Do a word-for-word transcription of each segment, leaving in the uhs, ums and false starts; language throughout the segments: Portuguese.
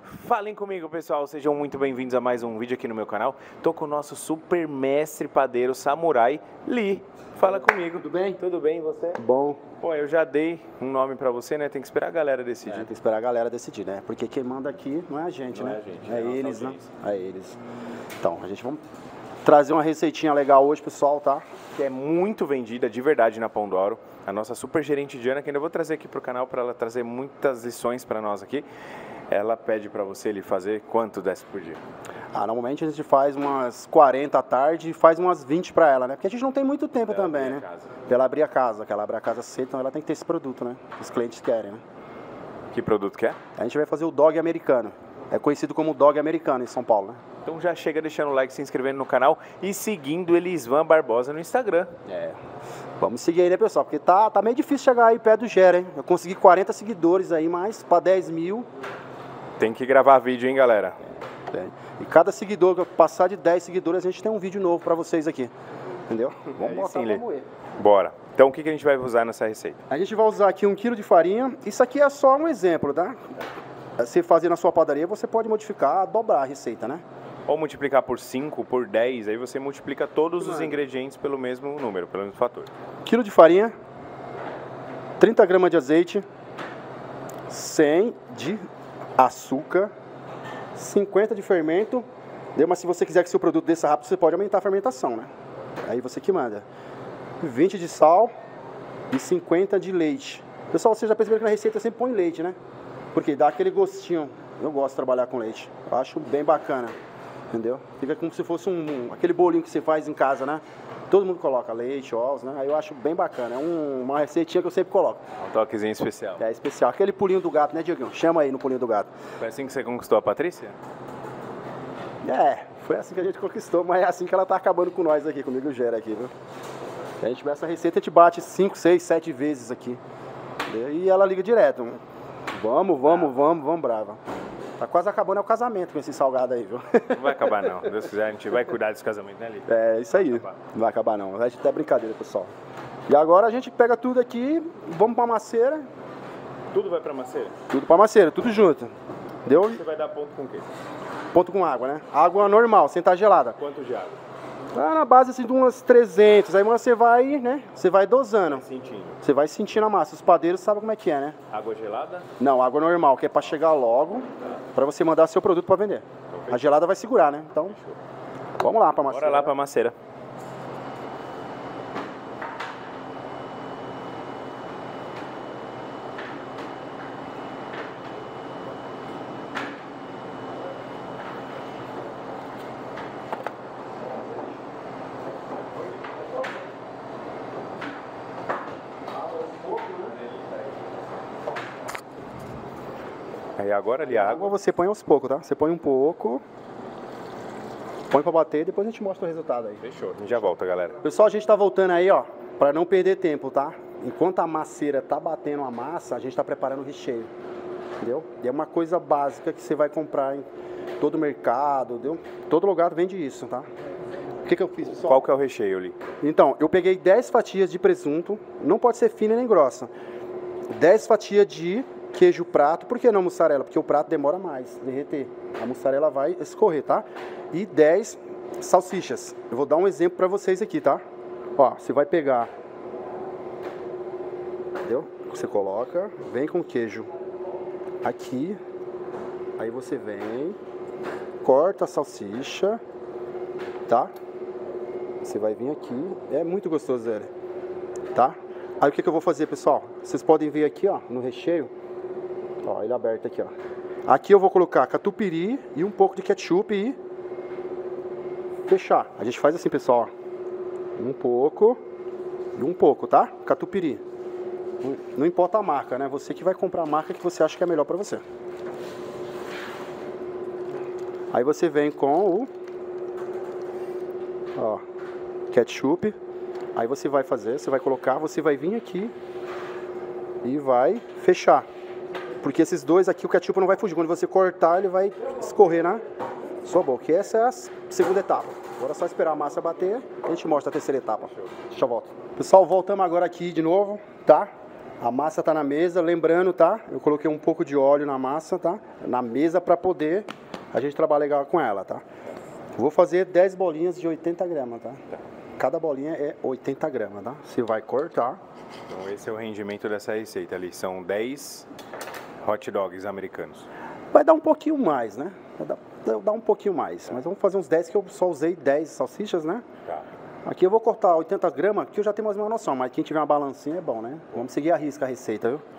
Falem comigo, pessoal, sejam muito bem-vindos a mais um vídeo aqui no meu canal. Tô com o nosso super mestre padeiro samurai, Lee. Fala comigo. Tudo bem? Tudo bem, e você? Bom. Pô, eu já dei um nome pra você, né? Tem que esperar a galera decidir. É, tem que esperar a galera decidir, né? Porque quem manda aqui não é a gente, não né? É, a gente, é, é eles, né? audiência. É eles. Então, a gente vai trazer uma receitinha legal hoje, pessoal, tá? Que é muito vendida de verdade na Pão Douro. A nossa super gerente Diana, que ainda vou trazer aqui pro canal para ela trazer muitas lições para nós aqui. Ela pede para você ele fazer quanto desce por dia? Ah, normalmente a gente faz umas quarenta à tarde e faz umas vinte para ela, né? Porque a gente não tem muito tempo Pra também, abrir né? a casa. Pra ela abrir a casa, que ela abre a casa cedo, então ela tem que ter esse produto, né? Os clientes querem, né? Que produto que é? A gente vai fazer o dog americano. É conhecido como dog americano em São Paulo, né? Então já chega deixando o like, se inscrevendo no canal e seguindo Elisvan Barbosa no Instagram. É. Vamos seguir aí, né, pessoal? Porque tá, tá meio difícil chegar aí perto do Gera, hein? Eu consegui quarenta seguidores aí, mas para dez mil... Tem que gravar vídeo, hein, galera? É. E cada seguidor, que passar de dez seguidores, a gente tem um vídeo novo para vocês aqui. Entendeu? Vamos Aí botar sim, pra Lê. moer. Bora. Então o que que a gente vai usar nessa receita? A gente vai usar aqui um quilo de farinha. Isso aqui é só um exemplo, tá? Você fazer na sua padaria, você pode modificar, dobrar a receita, né? Ou multiplicar por cinco, por dez, aí você multiplica todos os Mano. ingredientes pelo mesmo número, pelo mesmo fator. Quilo de farinha, trinta gramas de azeite, cem de açúcar, cinquenta de fermento. Deu, mas se você quiser que seu produto desça rápido, você pode aumentar a fermentação, né? Aí você que manda. vinte de sal e cinquenta de leite. Pessoal, vocês já perceberam que na receita sempre põe leite, né? Porque dá aquele gostinho. Eu gosto de trabalhar com leite. Eu acho bem bacana. Entendeu? Fica como se fosse um, aquele bolinho que você faz em casa, né? Todo mundo coloca leite, ovos, né? Aí eu acho bem bacana. É um, uma receitinha que eu sempre coloco. Um toquezinho especial. É especial. Aquele pulinho do gato, né, Dieguinho? Chama aí no pulinho do gato. Foi assim que você conquistou a Patrícia? É, foi assim que a gente conquistou, mas é assim que ela tá acabando com nós aqui, comigo e o Gera aqui, viu? A gente essa receita, a gente bate cinco, seis, sete vezes aqui. Entendeu? E ela liga direto. Vamos, vamos, vamos, vamos, brava. Tá quase acabando é o casamento com esse salgado aí, viu? Não vai acabar não. Se Deus quiser, a gente vai cuidar desse casamento, né, Lili? É, isso aí. Não vai acabar. Não vai acabar não. A gente tá brincadeira, pessoal. E agora a gente pega tudo aqui, vamos pra maceira. Tudo vai pra maceira? Tudo pra maceira, tudo junto. Deu? Você vai dar ponto com o quê? Ponto com água, né? Água normal, sem estar gelada. Quanto de água? Tá na base assim de umas trezentas. Aí você vai, né? Você vai dosando. Sentindo. Você vai sentindo a massa. Os padeiros sabem como é que é, né? Água gelada? Não, água normal, que é pra chegar logo, pra você mandar seu produto pra vender. A gelada vai segurar, né? Então, vamos lá pra maceira. Bora lá pra maceira. Aí agora ali a A água. água você põe aos poucos, tá? Você põe um pouco, põe pra bater e depois a gente mostra o resultado aí. Fechou. A gente já volta, galera. Pessoal, a gente tá voltando aí, ó, pra não perder tempo, tá? Enquanto a maceira tá batendo a massa, a gente tá preparando o recheio, entendeu? E é uma coisa básica que você vai comprar em todo mercado, entendeu? Todo lugar vende isso, tá? O que que eu fiz, pessoal? Qual que é o recheio, Li? Então, eu peguei dez fatias de presunto, não pode ser fina nem grossa. dez fatias de queijo prato, por que não mussarela? Porque o prato demora mais a derreter. A mussarela vai escorrer, tá? E dez salsichas. Eu vou dar um exemplo para vocês aqui, tá? Ó, você vai pegar, entendeu? Você coloca, vem com o queijo aqui, aí você vem, corta a salsicha, tá? Você vai vir aqui, é muito gostoso ele, tá? Aí o que que eu vou fazer, pessoal? Vocês podem ver aqui, ó, no recheio, ó, ele aberto aqui, ó. Aqui eu vou colocar catupiry e um pouco de ketchup e fechar. A gente faz assim, pessoal, ó. Um pouco e um pouco, tá? Catupiry. Não importa a marca, né? Você que vai comprar a marca que você acha que é melhor pra você. Aí você vem com o, ó, ketchup. Aí você vai fazer, você vai colocar, você vai vir aqui e vai fechar. Porque esses dois aqui, o ketchup não vai fugir. Quando você cortar, ele vai escorrer na sua boca. E essa é a segunda etapa. Agora é só esperar a massa bater e a gente mostra a terceira etapa. Deixa eu voltar. Pessoal, voltamos agora aqui de novo, tá? A massa tá na mesa, lembrando, tá? Eu coloquei um pouco de óleo na massa, tá? Na mesa para poder a gente trabalhar legal com ela, tá? Vou fazer dez bolinhas de oitenta gramas, tá? Cada bolinha é oitenta gramas, tá? Você vai cortar. Então esse é o rendimento dessa receita ali, são dez hot dogs americanos. Vai dar um pouquinho mais, né? Vai dar, vai dar um pouquinho mais, mas vamos fazer uns dez que eu só usei dez salsichas, né? Tá. Aqui eu vou cortar oitenta gramas, que eu já tenho mais uma noção, mas quem tiver uma balancinha é bom, né? Vamos seguir a risca a receita, viu?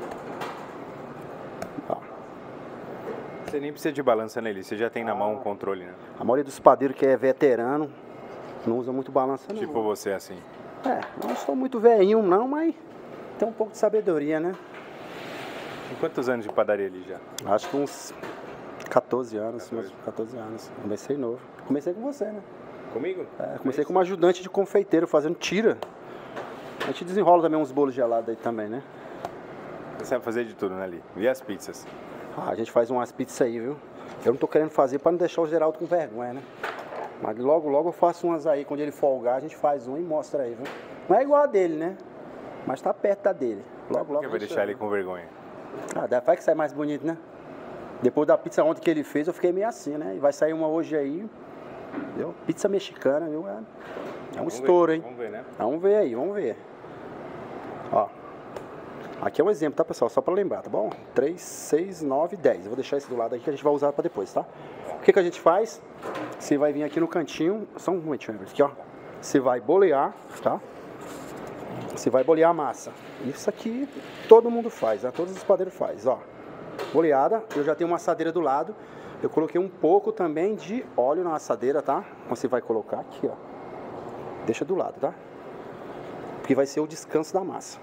Ó. Você nem precisa de balança nele, você já tem na mão o controle, né? A maioria dos padeiros que é veterano não usa muito balança, não. Tipo você assim. É, eu não sou muito velhinho não, mas tem um pouco de sabedoria, né? Tem quantos anos de padaria ali já? Acho que uns quatorze anos, uns quatorze anos. Comecei novo. Comecei com você, né? Comigo? É, comecei como ajudante de confeiteiro, fazendo tira. A gente desenrola também uns bolos gelados aí também, né? Você sabe fazer de tudo, né, Ali? E as pizzas? Ah, a gente faz umas pizzas aí, viu? Eu não tô querendo fazer para não deixar o Geraldo com vergonha, né? Mas logo, logo eu faço umas aí. Quando ele folgar, a gente faz uma e mostra aí, viu? Não é igual a dele, né? Mas tá perto da dele. Logo, Por logo. que vai deixar ele com vergonha? Ah, dá, vai que sai mais bonito, né? Depois da pizza ontem que ele fez, eu fiquei meio assim, né? E vai sair uma hoje aí. Viu? Pizza mexicana, viu? É, é um Vamos estouro, ver, hein? Vamos ver, né? Vamos ver aí, vamos ver. Ó. Aqui é um exemplo, tá, pessoal? Só pra lembrar, tá bom? três, seis, nove, dez. Eu vou deixar esse do lado aqui que a gente vai usar pra depois, tá? O que que a gente faz? Você vai vir aqui no cantinho, só um momentinho, aqui, ó. Você vai bolear, tá? Você vai bolear a massa. Isso aqui todo mundo faz, né? Todos os padeiros fazem, ó. Boleada, eu já tenho uma assadeira do lado. Eu coloquei um pouco também de óleo na assadeira, tá? Você vai colocar aqui, ó. Deixa do lado, tá? Porque vai ser o descanso da massa.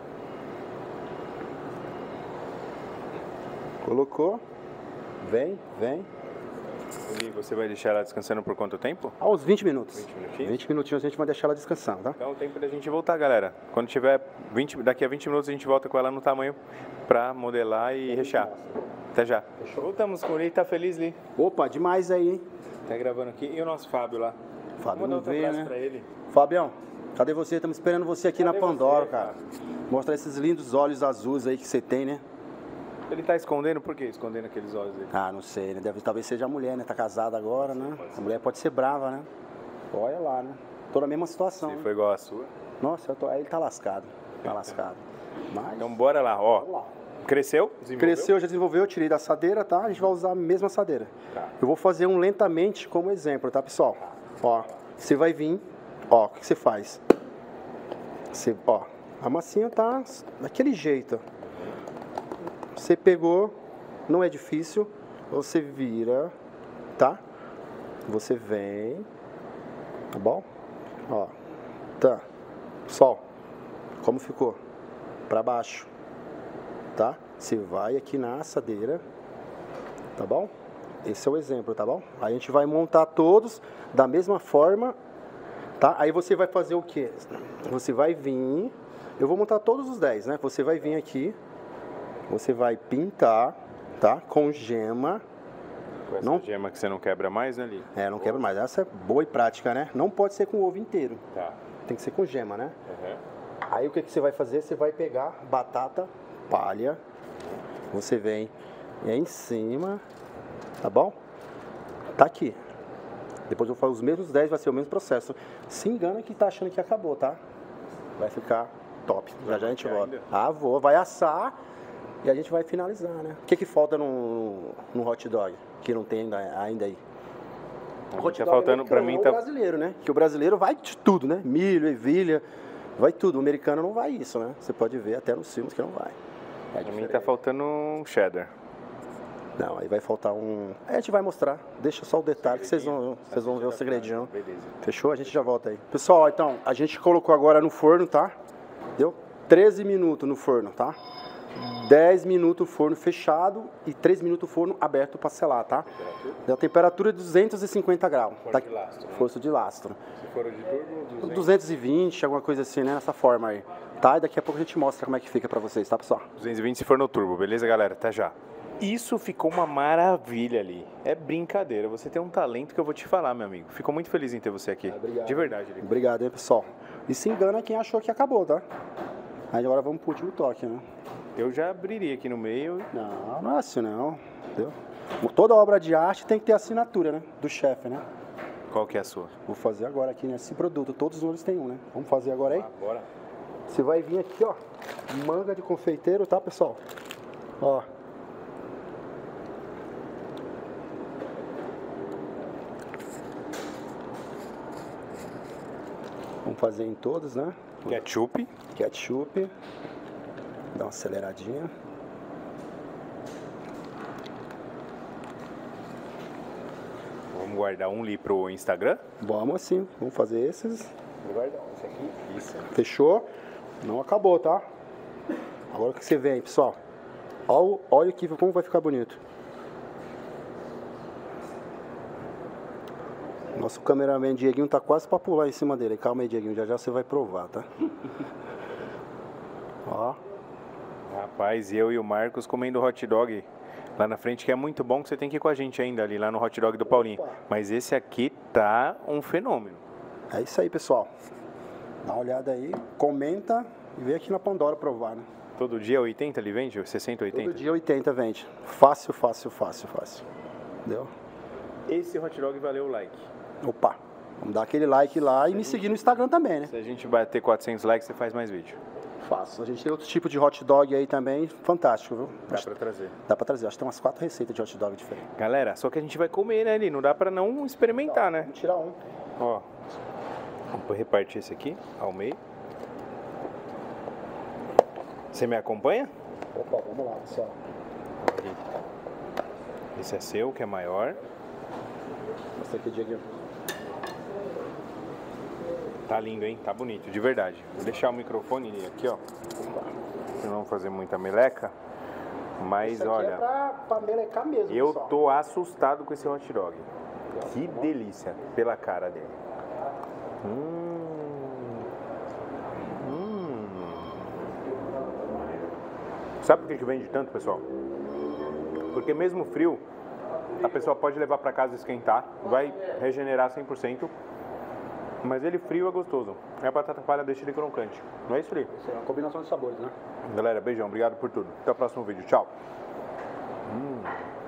Colocou. Vem, vem. E você vai deixar ela descansando por quanto tempo? Há uns vinte minutos. vinte minutinhos? vinte minutinhos a gente vai deixar ela descansando, tá? Então é o tempo da gente voltar, galera. Quando tiver vinte, daqui a vinte minutos a gente volta com ela no tamanho pra modelar e rechear. Até já. Fechou. Voltamos com o Li, tá feliz, Li? Opa, demais aí, hein? Tá gravando aqui. E o nosso Fábio lá? Fábio Vamos não dar outro veio, abraço né? pra ele. Fabião, cadê você? Estamos esperando você aqui Cadê na Pandora, você, cara. Mostrar esses lindos olhos azuis aí que você tem, né? Ele tá escondendo? Por que escondendo aqueles olhos dele? Ah, não sei, né? Deve, talvez seja a mulher, né? Tá casada agora, né? A mulher pode ser brava, né? Olha lá, né? Tô na mesma situação. Se né? foi igual a sua. Nossa, eu tô... aí ele tá lascado. Tá lascado. Mas... Então bora lá, ó. Vamos lá. Cresceu? Desenvolveu? Cresceu, já desenvolveu, eu tirei da assadeira, tá? A gente vai usar a mesma assadeira. Tá. Eu vou fazer um lentamente como exemplo, tá, pessoal? Ó, você vai vir, ó, o que você faz? Você, ó, a massinha tá daquele jeito. Você pegou, não é difícil, você vira, tá? Você vem, tá bom? Ó, tá. Sol, como ficou? Pra baixo. Tá? Você vai aqui na assadeira, tá bom? Esse é o exemplo, tá bom? Aí a gente vai montar todos da mesma forma, tá? Aí você vai fazer o quê? Você vai vir, eu vou montar todos os dez, né? Você vai vir aqui, você vai pintar, tá? Com gema. Com essa não... gema que você não quebra mais, né, Li? É, não quebra mais. Essa é boa e prática, né? Não pode ser com ovo inteiro. Tá. Tem que ser com gema, né? Uhum. Aí o que, que você vai fazer? Você vai pegar batata palha, você vem em cima, tá bom? Tá aqui. Depois eu vou fazer os mesmos dez, vai ser o mesmo processo. Se engana que tá achando que acabou, tá? Vai ficar top. Já já a gente volta. Ah, vou. Vai assar e a gente vai finalizar, né? O que que falta no, no hot dog? Que não tem ainda, ainda aí? O hot tá faltando, pra mim é o tá... brasileiro, né? Que o brasileiro vai de tudo, né? Milho, ervilha, vai tudo. O americano não vai isso, né? Você pode ver até nos filmes que não vai. É Pra mim tá faltando um cheddar. Não, aí vai faltar um... Aí a gente vai mostrar. Deixa só o detalhe que vocês vão, vocês vão ver o segredinho. Beleza. Fechou? A gente já volta aí. Pessoal, então, a gente colocou agora no forno, tá? Deu treze minutos no forno, tá? dez minutos forno fechado e três minutos forno aberto para selar, tá? Deu temperatura de duzentos e cinquenta graus. Força Tá? de lastro, né? Força de lastro. Se for de turbo, duzentos. duzentos e vinte, alguma coisa assim, né? Nessa forma aí. Tá? E daqui a pouco a gente mostra como é que fica pra vocês, tá, pessoal? duzentos e vinte se for no turbo, beleza, galera? Até já. Isso ficou uma maravilha ali. É brincadeira. Você tem um talento que eu vou te falar, meu amigo. Fico muito feliz em ter você aqui. Obrigado. De verdade, Lico. Obrigado, hein, pessoal. E se engana quem achou que acabou, tá? Aí agora vamos pro último toque, né? Eu já abriria aqui no meio. Não, não é assim não, entendeu? Toda obra de arte tem que ter assinatura, né? Do chefe, né? Qual que é a sua? Vou fazer agora aqui nesse produto, todos eles têm um, né? Vamos fazer agora aí? Ah, bora. Você vai vir aqui, ó, manga de confeiteiro, tá, pessoal? Ó. Vamos fazer em todos, né? Ketchup. Ketchup. Dá uma aceleradinha. Vamos guardar um ali pro Instagram? Vamos sim, vamos fazer esses. Vou guardar esse aqui. Isso. Fechou? Não acabou, tá? Agora o que você vem, pessoal? Olha, olha aqui como vai ficar bonito. Nosso cameraman Dieguinho tá quase pra pular em cima dele. Calma aí, Dieguinho, já já você vai provar, tá? Ó. Rapaz, eu e o Marcos comendo hot dog lá na frente, que é muito bom, que você tem que ir com a gente ainda ali, lá no hot dog do Paulinho. Opa. Mas esse aqui tá um fenômeno. É isso aí, pessoal. Dá uma olhada aí, comenta e vem aqui na Pandora provar, né? Todo dia oitenta ele vende? sessenta, oitenta? Todo dia oitenta vende. Fácil, fácil, fácil, fácil. Entendeu? Esse hot dog valeu o like. Opa, vamos dar aquele like lá e me seguir no Instagram também, né? Se a gente bater quatrocentos likes, você faz mais vídeo. Faço. A gente tem outros tipos de hot dog aí também, fantástico, viu? Dá Acho- pra trazer. Dá pra trazer, acho que tem umas quatro receitas de hot dog diferentes. Galera, só que a gente vai comer, né, ali? Não dá pra não experimentar, né? Vamos tirar um. Ó, vamos repartir esse aqui ao meio. Você me acompanha? Opa, vamos lá, pessoal. Esse é seu, que é maior. Mostra aqui, Dieguinho. Tá lindo, hein? Tá bonito, de verdade. Vou deixar o microfone aqui, ó. Não vamos fazer muita meleca. Mas Isso aqui olha, é pra, pra melecar mesmo, eu pessoal. tô assustado com esse hot dog. Que delícia pela cara dele. Hum. Hum. Sabe por que que vende tanto, pessoal? Porque mesmo frio, a pessoa pode levar para casa e esquentar, vai regenerar cem por cento. Mas ele frio é gostoso. É a batata palha deixa ele crocante. Não é isso, Felipe? Isso é uma combinação de sabores, né? Galera, beijão, obrigado por tudo. Até o próximo vídeo. Tchau. Hum.